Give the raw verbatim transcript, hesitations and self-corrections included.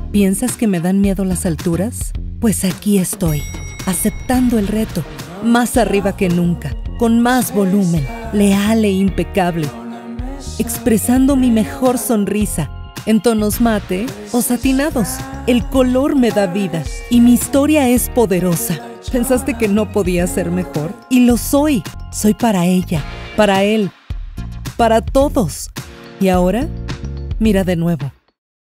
¿Piensas que me dan miedo las alturas? Pues aquí estoy, aceptando el reto, más arriba que nunca, con más volumen, leal e impecable, expresando mi mejor sonrisa, en tonos mate o satinados. El color me da vida y mi historia es poderosa. ¿Pensaste que no podía ser mejor? Y lo soy. Soy para ella, para él, para todos. Y ahora, mira de nuevo.